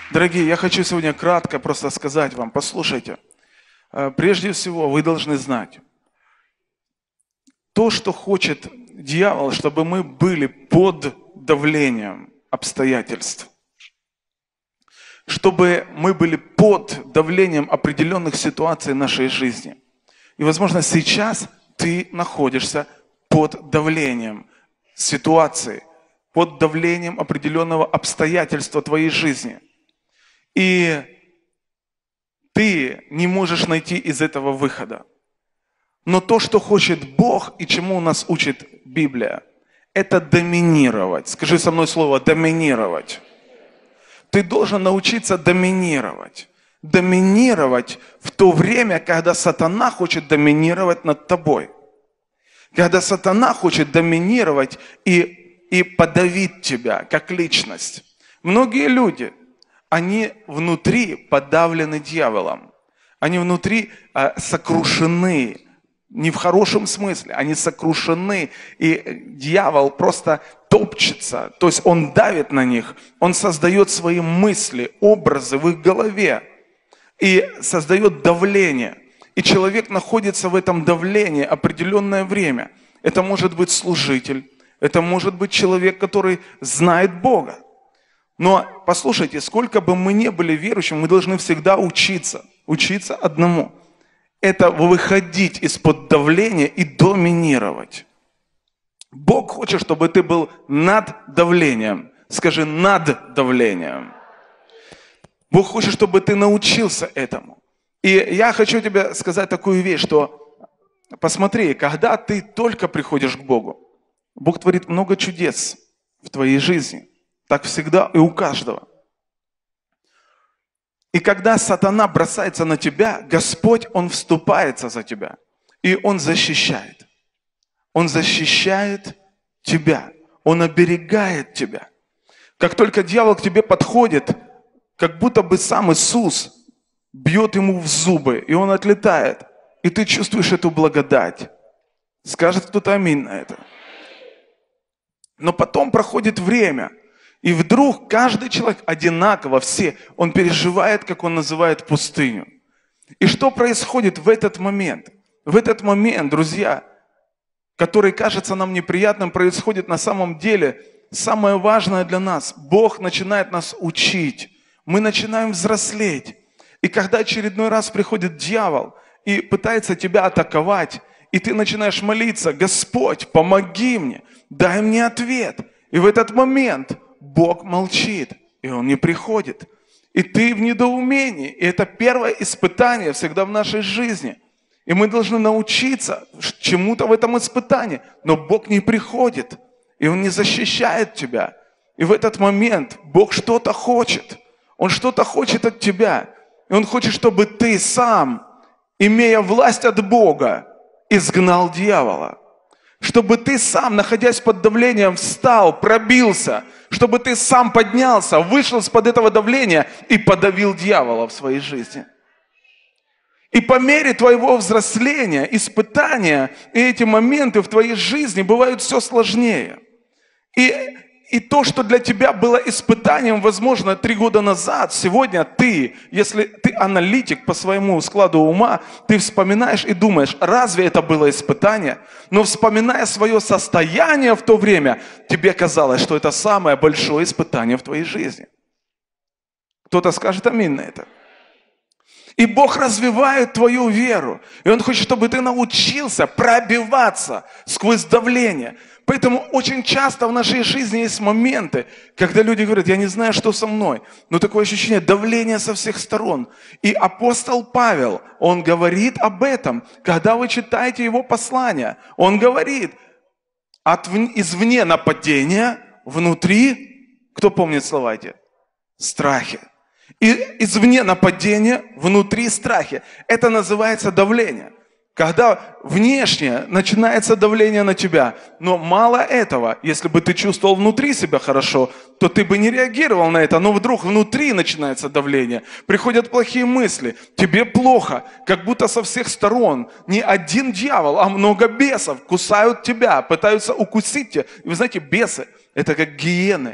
Дорогие, я хочу сегодня кратко просто сказать вам, послушайте. Прежде всего, вы должны знать, то, что хочет дьявол, чтобы мы были под давлением обстоятельств, чтобы мы были под давлением определенных ситуаций нашей жизни. И, возможно, сейчас ты находишься под давлением ситуации, под давлением определенного обстоятельства твоей жизни. И ты не можешь найти из этого выхода. Но то, что хочет Бог и чему нас учит Библия, это доминировать. Скажи со мной слово «доминировать». Ты должен научиться доминировать. Доминировать в то время, когда сатана хочет доминировать над тобой. Когда сатана хочет доминировать и подавить тебя как личность. Многие люди, они внутри подавлены дьяволом. Они внутри сокрушены. Не в хорошем смысле, они сокрушены, и дьявол просто топчется, то есть он давит на них, он создает свои мысли, образы в их голове и создает давление. И человек находится в этом давлении определенное время. Это может быть служитель, это может быть человек, который знает Бога. Но послушайте, сколько бы мы ни были верующими, мы должны всегда учиться одному. Это выходить из-под давления и доминировать. Бог хочет, чтобы ты был над давлением. Скажи, над давлением. Бог хочет, чтобы ты научился этому. И я хочу тебе сказать такую вещь, что посмотри, когда ты только приходишь к Богу, Бог творит много чудес в твоей жизни. Так всегда и у каждого. И когда сатана бросается на тебя, Господь, Он вступается за тебя. И Он защищает. Он защищает тебя. Он оберегает тебя. Как только дьявол к тебе подходит, как будто бы сам Иисус бьет ему в зубы, и он отлетает. И ты чувствуешь эту благодать. Скажет кто-то аминь на это. Но потом проходит время. И вдруг каждый человек одинаково, все, он переживает, как он называет, пустыню. И что происходит в этот момент? В этот момент, друзья, который кажется нам неприятным, происходит на самом деле самое важное для нас. Бог начинает нас учить. Мы начинаем взрослеть. И когда очередной раз приходит дьявол и пытается тебя атаковать, и ты начинаешь молиться: Господь, помоги мне, дай мне ответ. И в этот момент Бог молчит, и Он не приходит. И ты в недоумении. И это первое испытание всегда в нашей жизни. И мы должны научиться чему-то в этом испытании. Но Бог не приходит, и Он не защищает тебя. И в этот момент Бог что-то хочет. Он что-то хочет от тебя. И Он хочет, чтобы ты сам, имея власть от Бога, изгнал дьявола. Чтобы ты сам, находясь под давлением, встал, пробился. Чтобы ты сам поднялся, вышел из-под этого давления и подавил дьявола в своей жизни. И по мере твоего взросления, испытания, и эти моменты в твоей жизни бывают все сложнее. И то, что для тебя было испытанием, возможно, 3 года назад, сегодня ты, если ты аналитик по своему складу ума, ты вспоминаешь и думаешь, разве это было испытание? Но вспоминая свое состояние в то время, тебе казалось, что это самое большое испытание в твоей жизни. Кто-то скажет аминь на это. И Бог развивает твою веру. И Он хочет, чтобы ты научился пробиваться сквозь давление. Поэтому очень часто в нашей жизни есть моменты, когда люди говорят: я не знаю, что со мной. Но такое ощущение давления со всех сторон. И апостол Павел, он говорит об этом, когда вы читаете его послания. Он говорит: извне нападения, внутри, кто помнит слова эти? Страхи. И извне нападения, внутри страхи. Это называется давление. Когда внешне начинается давление на тебя, но мало этого, если бы ты чувствовал внутри себя хорошо, то ты бы не реагировал на это, но вдруг внутри начинается давление, приходят плохие мысли, тебе плохо, как будто со всех сторон не один дьявол, а много бесов кусают тебя, пытаются укусить тебя. И вы знаете, бесы – это как гиены.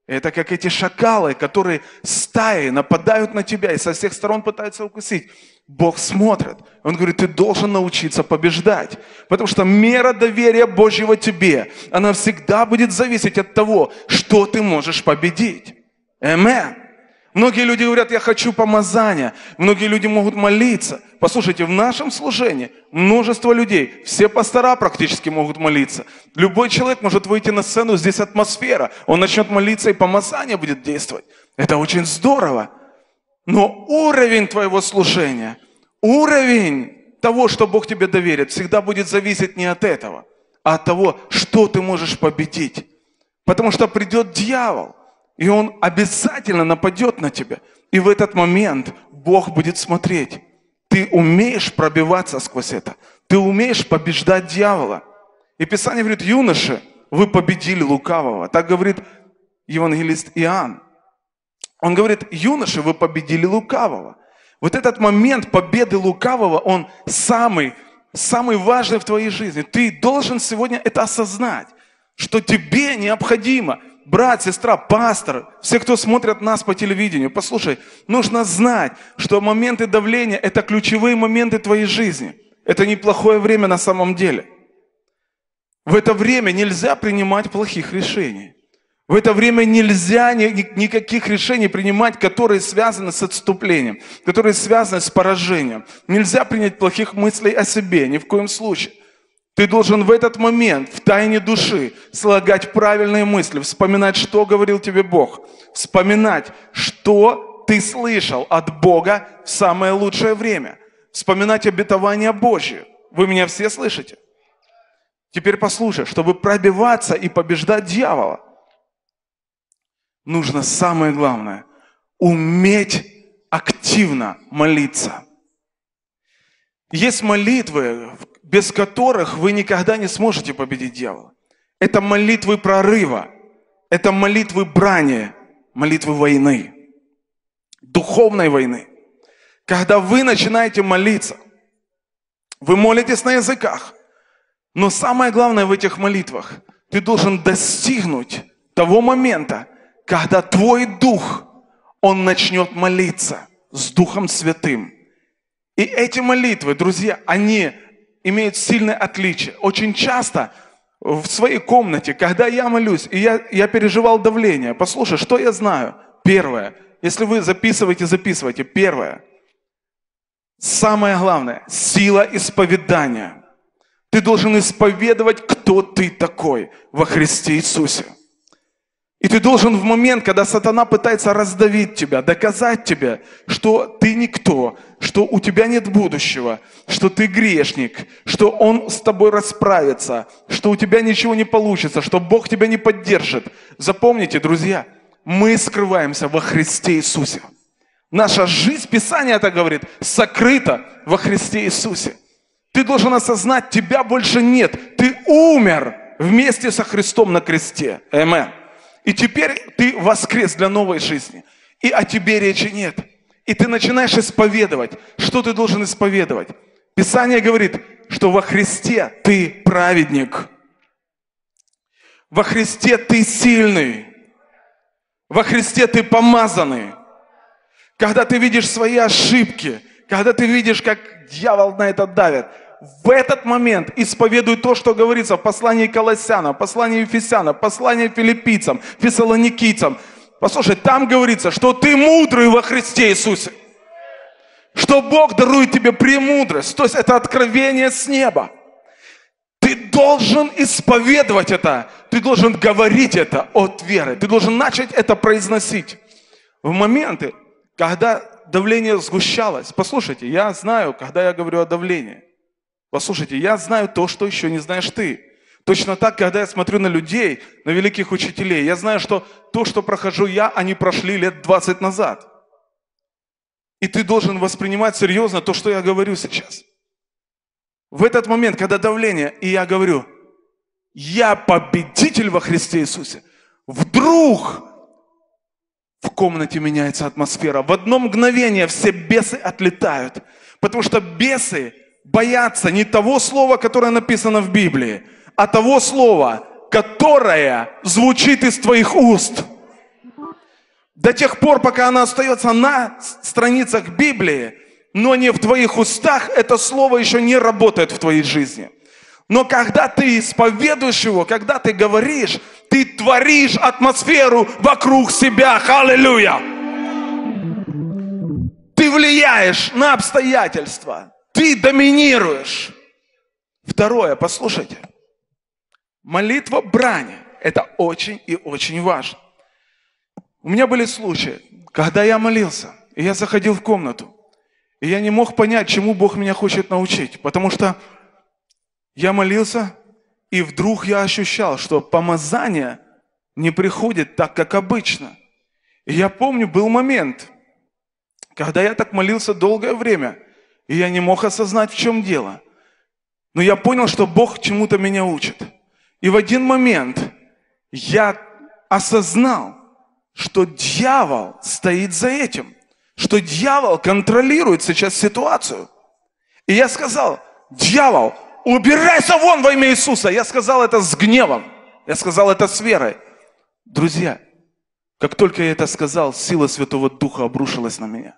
Это как эти шакалы, которые стаи нападают на тебя и со всех сторон пытаются укусить. Бог смотрит. Он говорит, ты должен научиться побеждать. Потому что мера доверия Божьего тебе, она всегда будет зависеть от того, что ты можешь победить. Аминь. Многие люди говорят, я хочу помазания. Многие люди могут молиться. Послушайте, в нашем служении множество людей, все пастора практически могут молиться. Любой человек может выйти на сцену, здесь атмосфера. Он начнет молиться, и помазание будет действовать. Это очень здорово. Но уровень твоего служения, уровень того, что Бог тебе доверит, всегда будет зависеть не от этого, а от того, что ты можешь победить. Потому что придет дьявол, и он обязательно нападет на тебя. И в этот момент Бог будет смотреть. Ты умеешь пробиваться сквозь это. Ты умеешь побеждать дьявола. И Писание говорит, юноши, вы победили лукавого. Так говорит евангелист Иоанн. Он говорит, юноши, вы победили лукавого. Вот этот момент победы лукавого, он самый важный в твоей жизни. Ты должен сегодня это осознать, что тебе необходимо, брат, сестра, пастор, все, кто смотрят нас по телевидению, послушай, нужно знать, что моменты давления – это ключевые моменты твоей жизни. Это неплохое время на самом деле. В это время нельзя принимать плохих решений. В это время нельзя никаких решений принимать, которые связаны с отступлением, которые связаны с поражением. Нельзя принять плохих мыслей о себе, ни в коем случае. Ты должен в этот момент, в тайне души, слагать правильные мысли, вспоминать, что говорил тебе Бог, вспоминать, что ты слышал от Бога в самое лучшее время, вспоминать обетование Божье. Вы меня все слышите? Теперь послушай, чтобы пробиваться и побеждать дьявола, нужно самое главное – уметь активно молиться. Есть молитвы, без которых вы никогда не сможете победить дьявола. Это молитвы прорыва, это молитвы брани, молитвы войны, духовной войны. Когда вы начинаете молиться, вы молитесь на языках, но самое главное в этих молитвах, ты должен достигнуть того момента, когда твой дух, он начнет молиться с Духом Святым. И эти молитвы, друзья, они имеют сильное отличие. Очень часто в своей комнате, когда я молюсь, и я переживал давление, послушай, что я знаю? Первое, если вы записывайте. Первое, самое главное, сила исповедания. Ты должен исповедовать, кто ты такой во Христе Иисусе. И ты должен в момент, когда сатана пытается раздавить тебя, доказать тебе, что ты никто, что у тебя нет будущего, что ты грешник, что он с тобой расправится, что у тебя ничего не получится, что Бог тебя не поддержит. Запомните, друзья, мы скрываемся во Христе Иисусе. Наша жизнь, Писание это говорит, сокрыта во Христе Иисусе. Ты должен осознать, тебя больше нет. Ты умер вместе со Христом на кресте. Аминь. И теперь ты воскрес для новой жизни. И о тебе речи нет. И ты начинаешь исповедовать. Что ты должен исповедовать? Писание говорит, что во Христе ты праведник. Во Христе ты сильный. Во Христе ты помазанный. Когда ты видишь свои ошибки, когда ты видишь, как дьявол на это давит, в этот момент исповедуй то, что говорится в послании к Колоссянам, в послании Ефесянам, в послании Филиппийцам, Фессалоникийцам. Послушай, там говорится, что ты мудрый во Христе Иисусе. Что Бог дарует тебе премудрость. То есть это откровение с неба. Ты должен исповедовать это. Ты должен говорить это от веры. Ты должен начать это произносить. В моменты, когда давление сгущалось. Послушайте, я знаю, когда я говорю о давлении. Послушайте, я знаю то, что еще не знаешь ты. Точно так, когда я смотрю на людей, на великих учителей, я знаю, что то, что прохожу я, они прошли лет 20 назад. И ты должен воспринимать серьезно то, что я говорю сейчас. В этот момент, когда давление, и я говорю, я победитель во Христе Иисусе, вдруг в комнате меняется атмосфера. В одно мгновение все бесы отлетают. Потому что бесы боятся не того слова, которое написано в Библии, а того слова, которое звучит из твоих уст. До тех пор, пока она остается на страницах Библии, но не в твоих устах, это слово еще не работает в твоей жизни. Но когда ты исповедуешь его, когда ты говоришь, ты творишь атмосферу вокруг себя. Аллилуйя! Ты влияешь на обстоятельства. Ты доминируешь. Второе, послушайте. Молитва брани. Это очень и очень важно. У меня были случаи, когда я молился, и я заходил в комнату, и я не мог понять, чему Бог меня хочет научить. Потому что я молился, и вдруг я ощущал, что помазание не приходит так, как обычно. И я помню, был момент, когда я так молился долгое время, и я не мог осознать, в чем дело. Но я понял, что Бог чему-то меня учит. И в один момент я осознал, что дьявол стоит за этим, что дьявол контролирует сейчас ситуацию. И я сказал: дьявол, убирайся вон во имя Иисуса. Я сказал это с гневом, я сказал это с верой. Друзья, как только я это сказал, сила Святого Духа обрушилась на меня.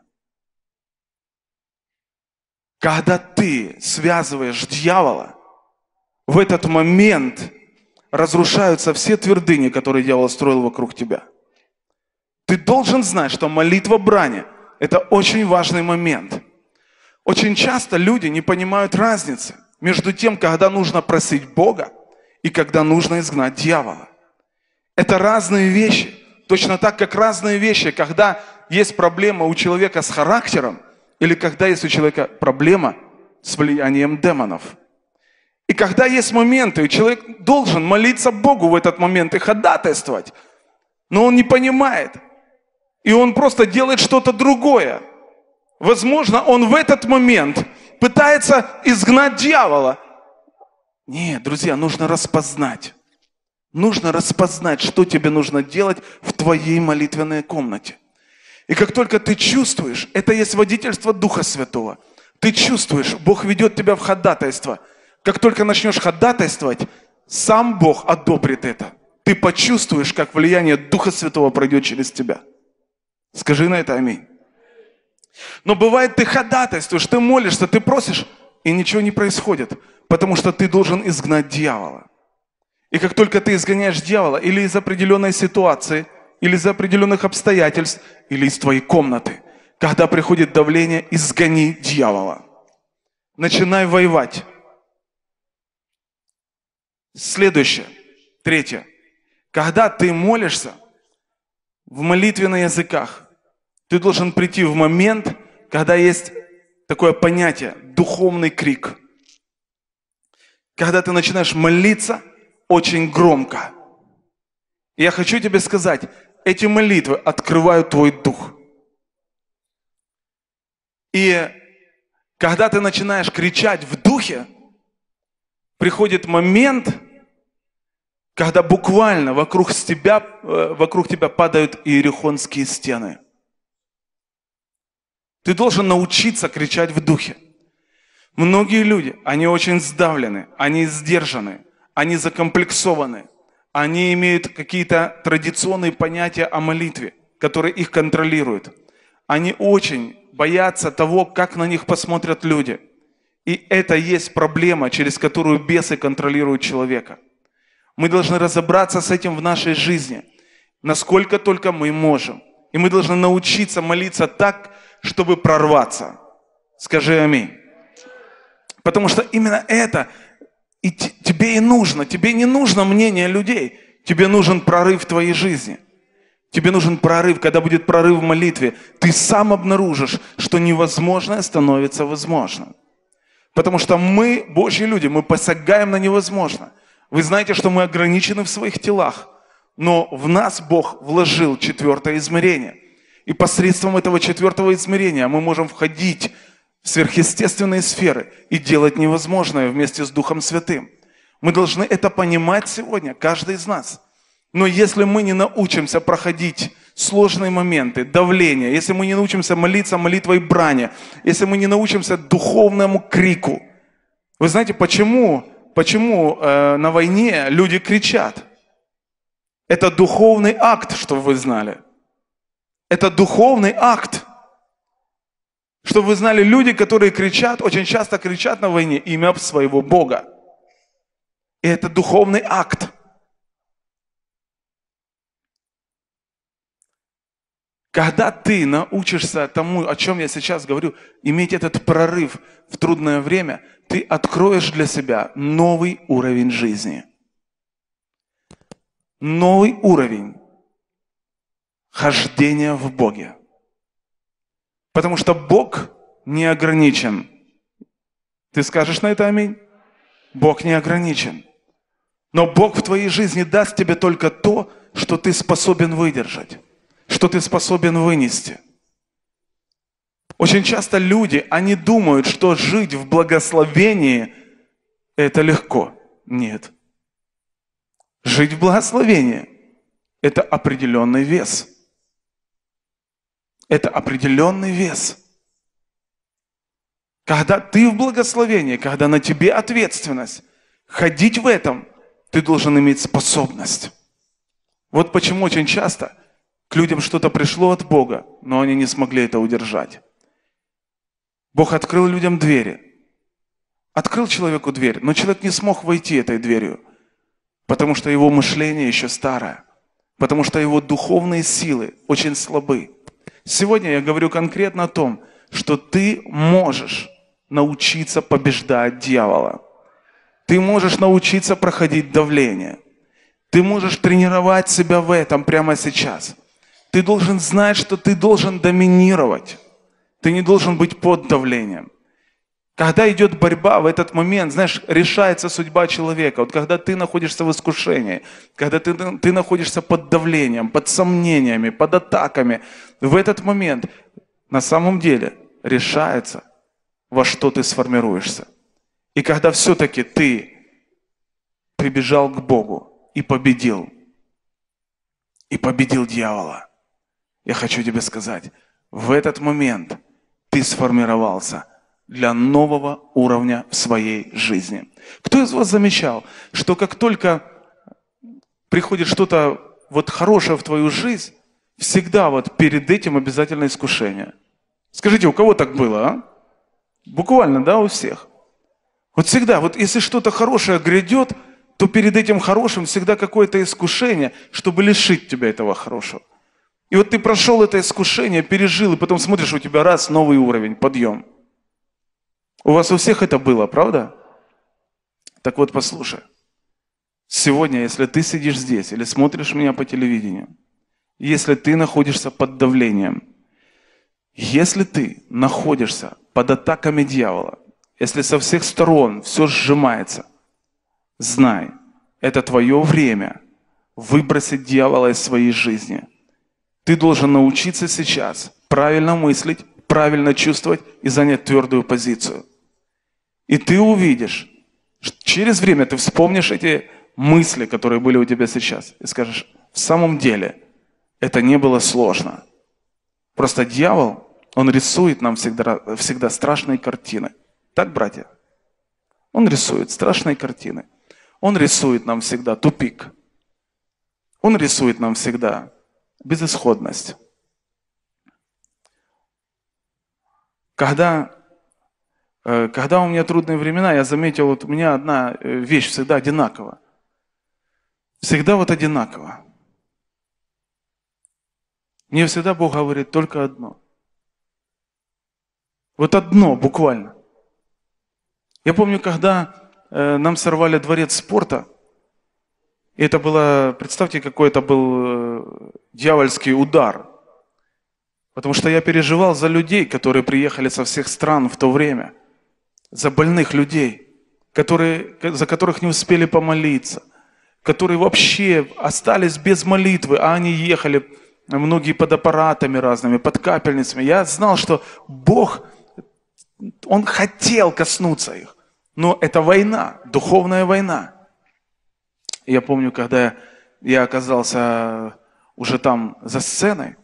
Когда ты связываешь дьявола, в этот момент разрушаются все твердыни, которые дьявол строил вокруг тебя. Ты должен знать, что молитва брани – это очень важный момент. Очень часто люди не понимают разницы между тем, когда нужно просить Бога и когда нужно изгнать дьявола. Это разные вещи. Точно так, как разные вещи, когда есть проблема у человека с характером или когда есть у человека проблема с влиянием демонов. И когда есть моменты, и человек должен молиться Богу в этот момент и ходатайствовать, но он не понимает. И он просто делает что-то другое. Возможно, он в этот момент пытается изгнать дьявола. Нет, друзья, нужно распознать. Нужно распознать, что тебе нужно делать в твоей молитвенной комнате. И как только ты чувствуешь, это есть водительство Духа Святого. Ты чувствуешь, Бог ведет тебя в ходатайство. Как только начнешь ходатайствовать, сам Бог одобрит это. Ты почувствуешь, как влияние Духа Святого пройдет через тебя. Скажи на это аминь. Но бывает, ты ходатайствуешь, ты молишься, ты просишь, и ничего не происходит, потому что ты должен изгнать дьявола. И как только ты изгоняешь дьявола или из определенной ситуации, или из определенных обстоятельств, или из твоей комнаты, когда приходит давление, изгони дьявола. Начинай воевать. Следующее, третье. Когда ты молишься в молитве на языках, ты должен прийти в момент, когда есть такое понятие духовный крик. Когда ты начинаешь молиться очень громко. И я хочу тебе сказать, эти молитвы открывают твой дух. И когда ты начинаешь кричать в духе, приходит момент, когда буквально вокруг тебя падают иерихонские стены. Ты должен научиться кричать в духе. Многие люди, они очень сдавлены, они сдержаны, они закомплексованы, они имеют какие-то традиционные понятия о молитве, которые их контролируют. Они очень боятся того, как на них посмотрят люди. И это есть проблема, через которую бесы контролируют человека. Мы должны разобраться с этим в нашей жизни, насколько только мы можем. И мы должны научиться молиться так, чтобы прорваться. Скажи аминь. Потому что именно это и тебе и нужно. Тебе не нужно мнение людей. Тебе нужен прорыв в твоей жизни. Тебе нужен прорыв. Когда будет прорыв в молитве, ты сам обнаружишь, что невозможное становится возможным. Потому что мы, Божьи люди, мы посягаем на невозможное. Вы знаете, что мы ограничены в своих телах. Но в нас Бог вложил 4-е измерение. И посредством этого 4-го измерения мы можем входить в сверхъестественные сферы и делать невозможное вместе с Духом Святым. Мы должны это понимать сегодня, каждый из нас. Но если мы не научимся проходить сложные моменты, давление, если мы не научимся молиться молитвой брани, если мы не научимся духовному крику. Вы знаете, почему на войне люди кричат? Это духовный акт, чтобы вы знали. Это духовный акт. Чтобы вы знали, люди, которые кричат, очень часто кричат на войне имя своего Бога. И это духовный акт. Когда ты научишься тому, о чем я сейчас говорю, иметь этот прорыв в трудное время, ты откроешь для себя новый уровень жизни. Новый уровень хождения в Боге. Потому что Бог не ограничен. Ты скажешь на это аминь? Бог не ограничен. Но Бог в твоей жизни даст тебе только то, что ты способен выдержать, что ты способен вынести. Очень часто люди, они думают, что жить в благословении – это легко. Нет. Жить в благословении – это определенный вес. Это определенный вес. Когда ты в благословении, когда на тебе ответственность, ходить в этом ты должен иметь способность. Вот почему очень часто к людям что-то пришло от Бога, но они не смогли это удержать. Бог открыл людям двери. Открыл человеку дверь, но человек не смог войти этой дверью, потому что его мышление еще старое, потому что его духовные силы очень слабы. Сегодня я говорю конкретно о том, что ты можешь научиться побеждать дьявола. Ты можешь научиться проходить давление. Ты можешь тренировать себя в этом прямо сейчас. Ты должен знать, что ты должен доминировать. Ты не должен быть под давлением. Когда идет борьба, в этот момент, знаешь, решается судьба человека. Вот когда ты находишься в искушении, когда ты находишься под давлением, под сомнениями, под атаками, в этот момент на самом деле решается, во что ты сформируешься. И когда все-таки ты прибежал к Богу и победил дьявола, я хочу тебе сказать, в этот момент ты сформировался для нового уровня в своей жизни. Кто из вас замечал, что как только приходит что-то вот хорошее в твою жизнь, всегда вот перед этим обязательно искушение? Скажите, у кого так было, а? Буквально, да, у всех. Вот всегда, вот если что-то хорошее грядет, то перед этим хорошим всегда какое-то искушение, чтобы лишить тебя этого хорошего. И вот ты прошел это искушение, пережил, и потом смотришь, у тебя раз, новый уровень, подъем. У вас у всех это было, правда? Так вот, послушай. Сегодня, если ты сидишь здесь или смотришь меня по телевидению, если ты находишься под давлением, если ты находишься под атаками дьявола, если со всех сторон все сжимается, знай, это твое время выбросить дьявола из своей жизни. Ты должен научиться сейчас правильно мыслить, правильно чувствовать и занять твердую позицию. И ты увидишь, через время ты вспомнишь эти мысли, которые были у тебя сейчас, и скажешь, в самом деле, это не было сложно. Просто дьявол, он рисует нам всегда страшные картины. Так, братья? Он рисует страшные картины. Он рисует нам всегда тупик. Он рисует нам всегда безысходность. Когда у меня трудные времена, я заметил, вот у меня одна вещь всегда одинакова. Всегда вот одинаково. Мне всегда Бог говорит только одно. Вот одно буквально. Я помню, когда нам сорвали дворец спорта, и это было, представьте, какой это был дьявольский удар. Потому что я переживал за людей, которые приехали со всех стран в то время. За больных людей, за которых не успели помолиться, которые вообще остались без молитвы, а они ехали, многие под аппаратами разными, под капельницами. Я знал, что Бог, Он хотел коснуться их. Но это война, духовная война. Я помню, когда я оказался уже там за сценой,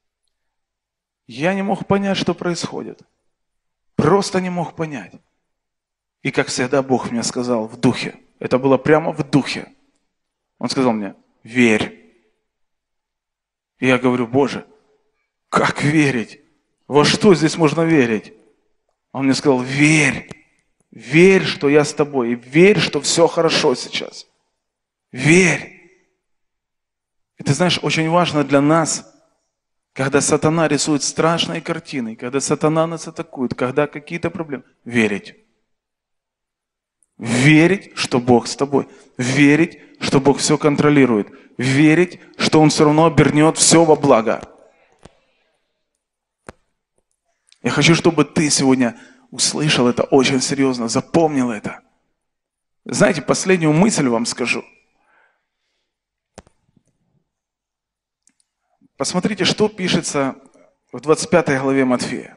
я не мог понять, что происходит. Просто не мог понять. И как всегда Бог мне сказал в духе, это было прямо в духе. Он сказал мне, верь. И я говорю, Боже, Как верить? Во что здесь можно верить? Он мне сказал, верь. Верь, что я с тобой. И верь, что все хорошо сейчас. Верь. И ты знаешь, очень важно для нас, когда сатана рисует страшные картины, когда сатана нас атакует, когда какие-то проблемы, верить. Верить, что Бог с тобой. Верить, что Бог все контролирует. Верить, что Он все равно обернет все во благо. Я хочу, чтобы ты сегодня услышал это очень серьезно, запомнил это. Знаете, последнюю мысль вам скажу. Посмотрите, что пишется в 25 главе Матфея.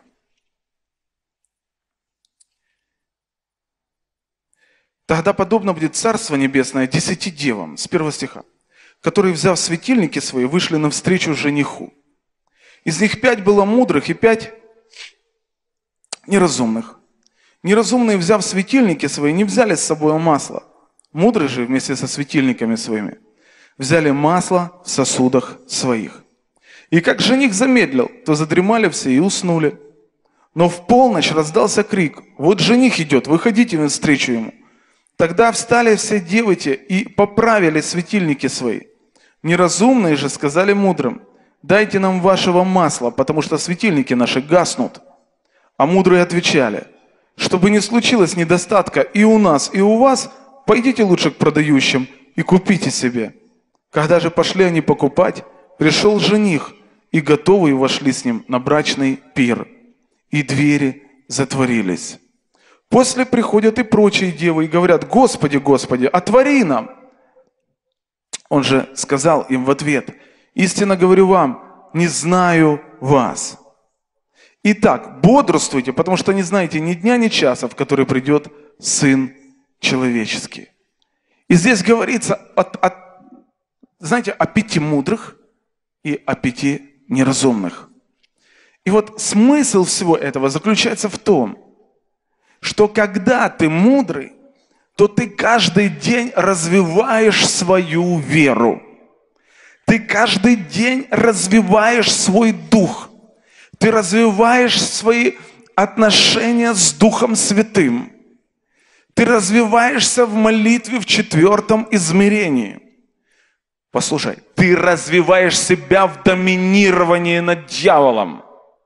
«Тогда подобно будет Царство Небесное 10 девам», с 1 стиха, «которые, взяв светильники свои, вышли навстречу жениху. Из них 5 было мудрых и 5 неразумных. Неразумные, взяв светильники свои, не взяли с собой масло. Мудрые же вместе со светильниками своими взяли масло в сосудах своих. И как жених замедлил, то задремали все и уснули. Но в полночь раздался крик: вот жених идет, выходите навстречу ему. Тогда встали все девы те и поправили светильники свои. Неразумные же сказали мудрым: дайте нам вашего масла, потому что светильники наши гаснут. А мудрые отвечали: чтобы не случилось недостатка и у нас, и у вас, пойдите лучше к продающим и купите себе. Когда же пошли они покупать, пришел жених, и готовые вошли с ним на брачный пир, и двери затворились. После приходят и прочие девы и говорят: Господи, Господи, отвори нам. Он же сказал им в ответ: истинно говорю вам, не знаю вас. Итак, бодрствуйте, потому что не знаете ни дня, ни часа, в который придет Сын Человеческий. И здесь говорится знаете, о 5 мудрых и о 5 неразумных. И вот смысл всего этого заключается в том, что когда ты мудрый, то ты каждый день развиваешь свою веру. Ты каждый день развиваешь свой дух. Ты развиваешь свои отношения с Духом Святым. Ты развиваешься в молитве в 4 измерении. Послушай, ты развиваешь себя в доминировании над дьяволом.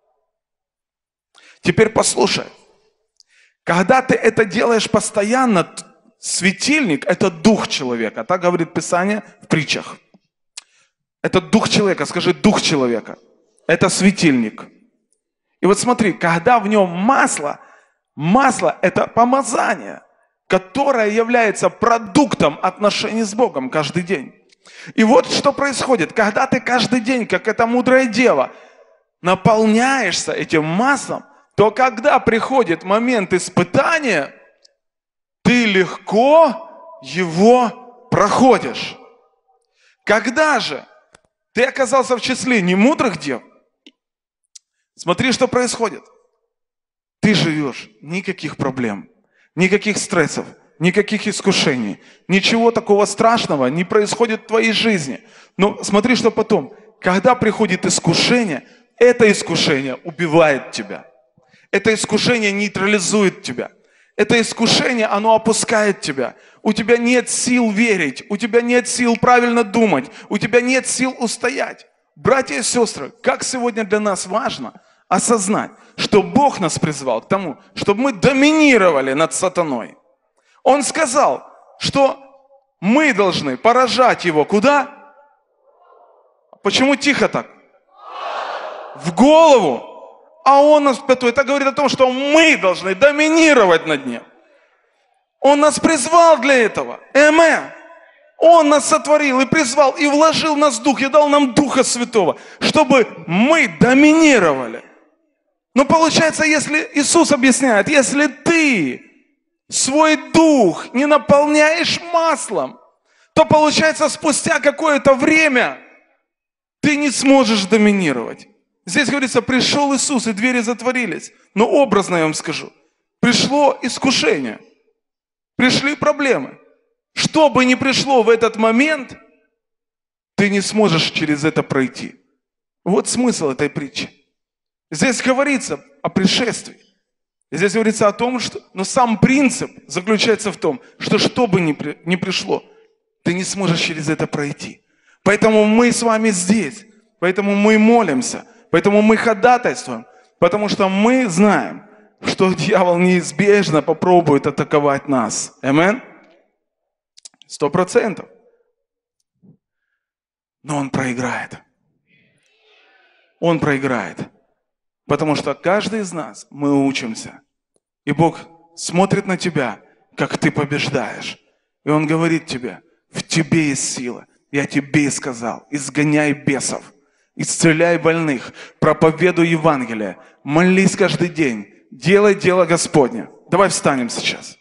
Теперь послушай. Когда ты это делаешь постоянно, светильник – это дух человека. Так говорит Писание в притчах. Это дух человека. Скажи, дух человека. Это светильник. И вот смотри, когда в нем масло – это помазание, которое является продуктом отношений с Богом каждый день. И вот что происходит, когда ты каждый день, как эта мудрая дева, наполняешься этим маслом, то когда приходит момент испытания, ты легко его проходишь. Когда же ты оказался в числе немудрых дев, смотри, что происходит. Ты живешь, никаких проблем, никаких стрессов, никаких искушений, ничего такого страшного не происходит в твоей жизни. Но смотри, что потом. Когда приходит искушение, это искушение убивает тебя. Это искушение нейтрализует тебя. Это искушение, оно опускает тебя. У тебя нет сил верить, у тебя нет сил правильно думать, у тебя нет сил устоять. Братья и сестры, как сегодня для нас важно осознать, что Бог нас призвал к тому, чтобы мы доминировали над сатаной. Он сказал, что мы должны поражать его куда? Почему тихо так? В голову. А он нас, это говорит о том, что мы должны доминировать над ним. Он нас призвал для этого. Он нас сотворил и призвал, и вложил в нас Дух, и дал нам Духа Святого, чтобы мы доминировали. Но получается, если Иисус объясняет, если ты свой дух не наполняешь маслом, то получается, спустя какое-то время ты не сможешь доминировать. Здесь говорится, пришел Иисус, и двери затворились. Но образно я вам скажу, пришло искушение, пришли проблемы. Что бы ни пришло в этот момент, ты не сможешь через это пройти. Вот смысл этой притчи. Здесь говорится о пришествии. Здесь говорится о том, что... Но сам принцип заключается в том, что бы ни пришло, ты не сможешь через это пройти. Поэтому мы с вами здесь. Поэтому мы молимся. Поэтому мы ходатайствуем. Потому что мы знаем, что дьявол неизбежно попробует атаковать нас. Аминь? 100%. Но он проиграет. Он проиграет. Потому что каждый из нас, мы учимся. И Бог смотрит на тебя, как ты побеждаешь. И Он говорит тебе, в тебе есть сила. Я тебе и сказал, изгоняй бесов, исцеляй больных, проповедуй Евангелие, молись каждый день, делай дело Господне. Давай встанем сейчас.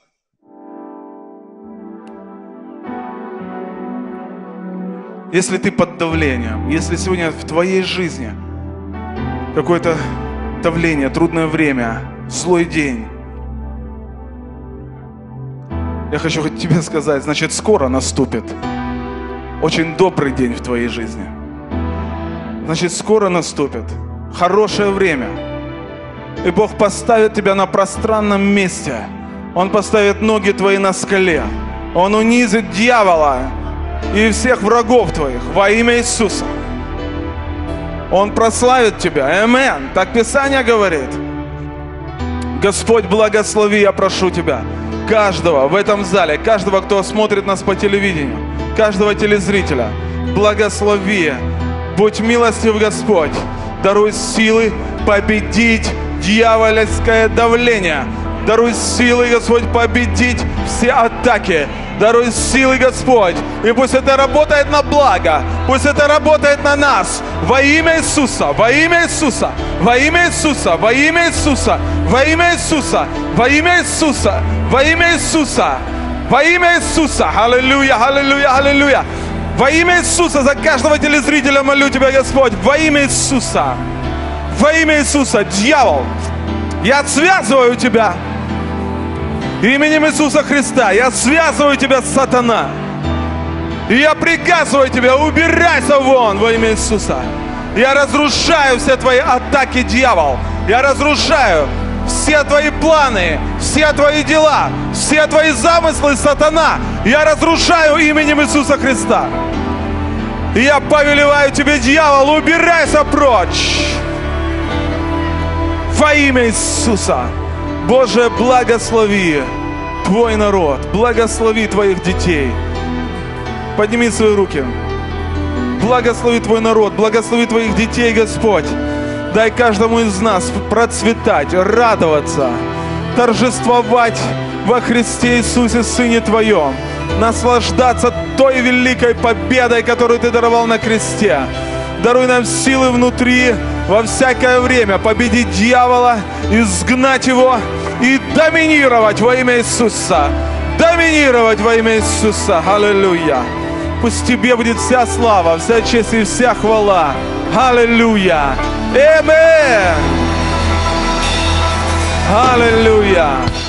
Если ты под давлением, если сегодня в твоей жизни какое-то давление, трудное время, злой день, я хочу тебе сказать, значит, скоро наступит очень добрый день в твоей жизни. Значит, скоро наступит хорошее время. И Бог поставит тебя на пространном месте. Он поставит ноги твои на скале. Он унизит дьявола и всех врагов твоих во имя Иисуса. Он прославит тебя. Аминь. Так Писание говорит. Господь, благослови, я прошу Тебя, каждого в этом зале, каждого, кто смотрит нас по телевидению, каждого телезрителя, благослови. Будь милостив, Господь. Даруй силы победить дьявольское давление. Даруй силы, Господь, победить все атаки. Даруй силы, Господь. И пусть это работает на благо. Пусть это работает на нас. Во имя Иисуса. Во имя Иисуса. Во имя Иисуса. Во имя Иисуса. Во имя Иисуса. Во имя Иисуса. Во имя Иисуса. Во имя Иисуса. Аллилуйя, аллилуйя, аллилуйя. Во имя Иисуса за каждого телезрителя молю Тебя, Господь. Во имя Иисуса. Во имя Иисуса. Дьявол, я связываю тебя. Именем Иисуса Христа я связываю тебя, сатана. И я приказываю тебе, убирайся вон во имя Иисуса. Я разрушаю все твои атаки, дьявол. Я разрушаю все твои планы, все твои дела, все твои замыслы, сатана. Я разрушаю именем Иисуса Христа. И я повелеваю тебе, дьявол, убирайся прочь. Во имя Иисуса. Боже, благослови Твой народ, благослови Твоих детей. Подними свои руки. Благослови Твой народ, благослови Твоих детей, Господь. Дай каждому из нас процветать, радоваться, торжествовать во Христе Иисусе, Сыне Твоем, наслаждаться той великой победой, которую Ты даровал на кресте. Даруй нам силы внутри во всякое время победить дьявола, изгнать его и доминировать во имя Иисуса. Доминировать во имя Иисуса. Аллилуйя. Пусть Тебе будет вся слава, вся честь и вся хвала. Аллилуйя. Аминь. Аллилуйя.